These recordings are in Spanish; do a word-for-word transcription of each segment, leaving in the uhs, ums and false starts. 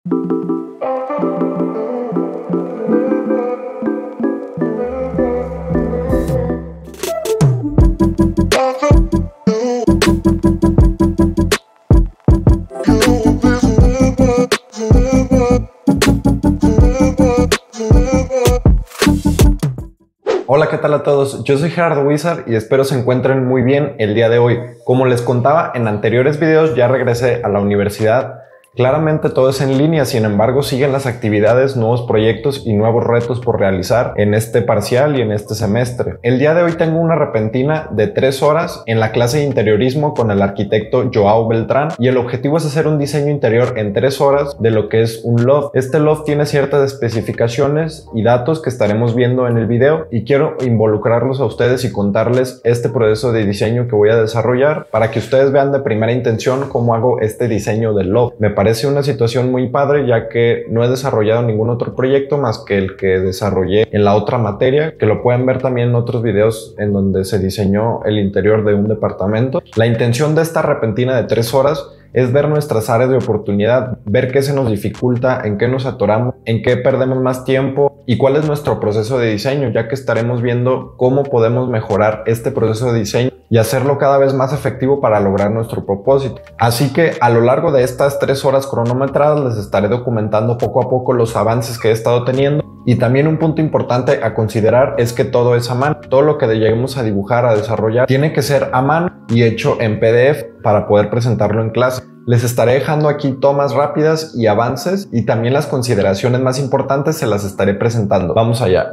Hola, ¿qué tal a todos? Yo soy Gerardo Wizard y espero se encuentren muy bien el día de hoy. Como les contaba en anteriores videos, ya regresé a la universidad. Claramente todo es en línea, sin embargo siguen las actividades, nuevos proyectos y nuevos retos por realizar en este parcial y en este semestre. El día de hoy tengo una repentina de tres horas en la clase de interiorismo con el arquitecto Joao Beltrán y el objetivo es hacer un diseño interior en tres horas de lo que es un loft. Este loft tiene ciertas especificaciones y datos que estaremos viendo en el video y quiero involucrarlos a ustedes y contarles este proceso de diseño que voy a desarrollar para que ustedes vean de primera intención cómo hago este diseño del loft. Me parece una situación muy padre ya que no he desarrollado ningún otro proyecto más que el que desarrollé en la otra materia, que lo pueden ver también en otros videos en donde se diseñó el interior de un departamento. La intención de esta repentina de tres horas es ver nuestras áreas de oportunidad, ver qué se nos dificulta, en qué nos atoramos, en qué perdemos más tiempo y cuál es nuestro proceso de diseño, ya que estaremos viendo cómo podemos mejorar este proceso de diseño y hacerlo cada vez más efectivo para lograr nuestro propósito. Así que a lo largo de estas tres horas cronometradas les estaré documentando poco a poco los avances que he estado teniendo. Y también un punto importante a considerar es que todo es a mano. Todo lo que lleguemos a dibujar, a desarrollar, tiene que ser a mano y hecho en P D F para poder presentarlo en clase. Les estaré dejando aquí tomas rápidas y avances y también las consideraciones más importantes se las estaré presentando. Vamos allá.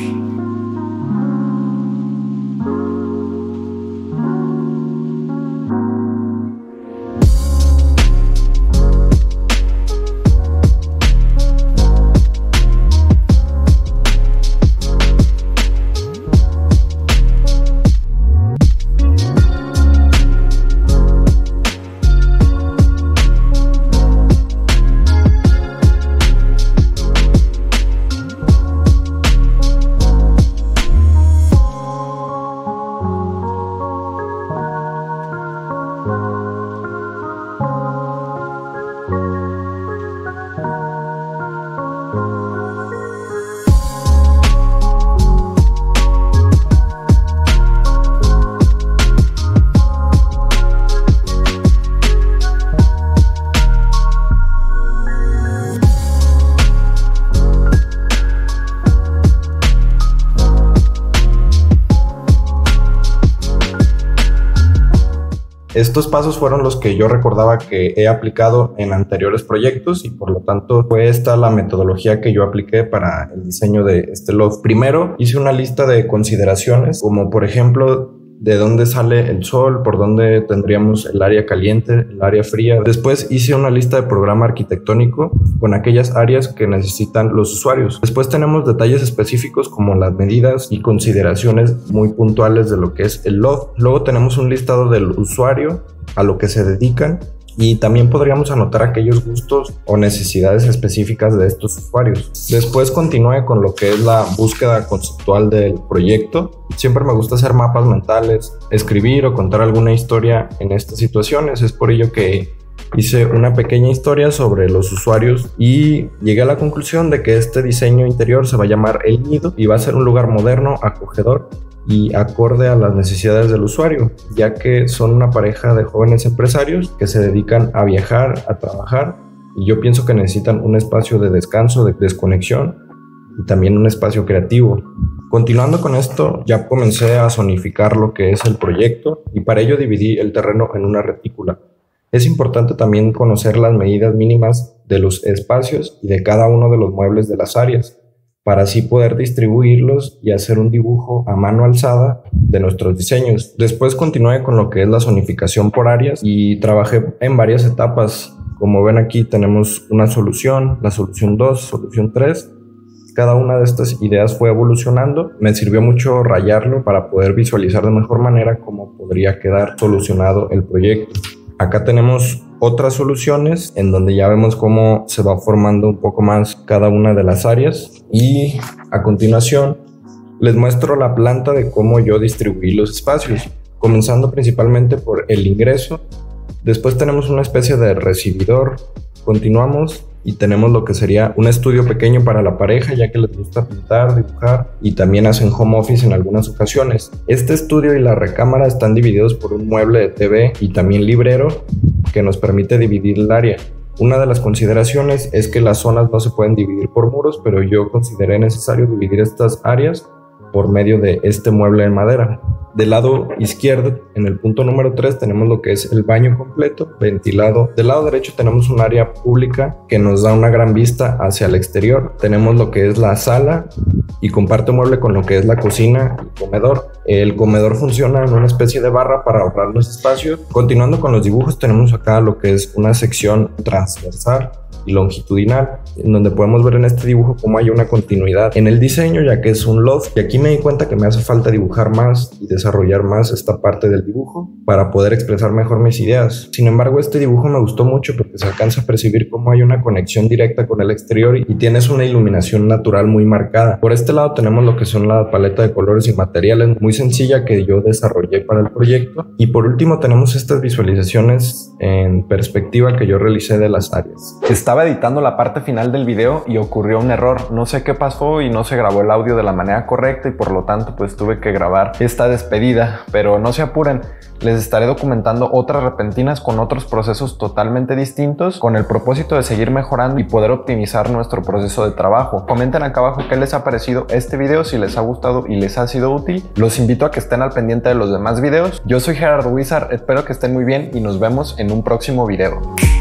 Estos pasos fueron los que yo recordaba que he aplicado en anteriores proyectos y por lo tanto fue esta la metodología que yo apliqué para el diseño de este loft. Primero hice una lista de consideraciones como por ejemplo de dónde sale el sol, por dónde tendríamos el área caliente, el área fría. Después hice una lista de programa arquitectónico con aquellas áreas que necesitan los usuarios. Después tenemos detalles específicos como las medidas y consideraciones muy puntuales de lo que es el loft. Luego tenemos un listado del usuario, a lo que se dedican, y también podríamos anotar aquellos gustos o necesidades específicas de estos usuarios. Después continué con lo que es la búsqueda conceptual del proyecto. Siempre me gusta hacer mapas mentales, escribir o contar alguna historia en estas situaciones. Es por ello que hice una pequeña historia sobre los usuarios y llegué a la conclusión de que este diseño interior se va a llamar El Nido y va a ser un lugar moderno, acogedor y acorde a las necesidades del usuario, ya que son una pareja de jóvenes empresarios que se dedican a viajar, a trabajar, y yo pienso que necesitan un espacio de descanso, de desconexión y también un espacio creativo. Continuando con esto, ya comencé a zonificar lo que es el proyecto y para ello dividí el terreno en una retícula. Es importante también conocer las medidas mínimas de los espacios y de cada uno de los muebles de las áreas, para así poder distribuirlos y hacer un dibujo a mano alzada de nuestros diseños. Después continué con lo que es la zonificación por áreas y trabajé en varias etapas. Como ven aquí tenemos una solución, la solución dos, solución tres. Cada una de estas ideas fue evolucionando. Me sirvió mucho rayarlo para poder visualizar de mejor manera cómo podría quedar solucionado el proyecto. Acá tenemos otras soluciones en donde ya vemos cómo se va formando un poco más cada una de las áreas y a continuación les muestro la planta de cómo yo distribuí los espacios, comenzando principalmente por el ingreso. Después tenemos una especie de recibidor, Continuamos y tenemos lo que sería un estudio pequeño para la pareja, ya que les gusta pintar, dibujar y también hacen home office en algunas ocasiones. Este estudio y la recámara están divididos por un mueble de T V y también librero que nos permite dividir el área. Una de las consideraciones es que las zonas no se pueden dividir por muros, pero yo consideré necesario dividir estas áreas por medio de este mueble de madera. Del lado izquierdo, en el punto número tres, tenemos lo que es el baño completo, ventilado. Del lado derecho tenemos un área pública que nos da una gran vista hacia el exterior. Tenemos lo que es la sala y comparte mueble con lo que es la cocina y comedor. El comedor funciona en una especie de barra para ahorrarnos espacio. Continuando con los dibujos, tenemos acá lo que es una sección transversal y longitudinal, en donde podemos ver en este dibujo cómo hay una continuidad en el diseño, ya que es un loft, y aquí me di cuenta que me hace falta dibujar más y desarrollar más esta parte del dibujo para poder expresar mejor mis ideas. Sin embargo, este dibujo me gustó mucho porque se alcanza a percibir cómo hay una conexión directa con el exterior y tienes una iluminación natural muy marcada. Por este lado tenemos lo que son la paleta de colores y materiales muy sencilla que yo desarrollé para el proyecto, y por último tenemos estas visualizaciones en perspectiva que yo realicé de las áreas. Estaba editando la parte final del video y ocurrió un error. No sé qué pasó y no se grabó el audio de la manera correcta y por lo tanto pues tuve que grabar esta despedida, pero no se apuren. Les estaré documentando otras repentinas con otros procesos totalmente distintos con el propósito de seguir mejorando y poder optimizar nuestro proceso de trabajo. Comenten acá abajo qué les ha parecido este video, si les ha gustado y les ha sido útil. Los invito a que estén al pendiente de los demás videos. Yo soy Gerardo Wizard, espero que estén muy bien y nos vemos en un próximo video.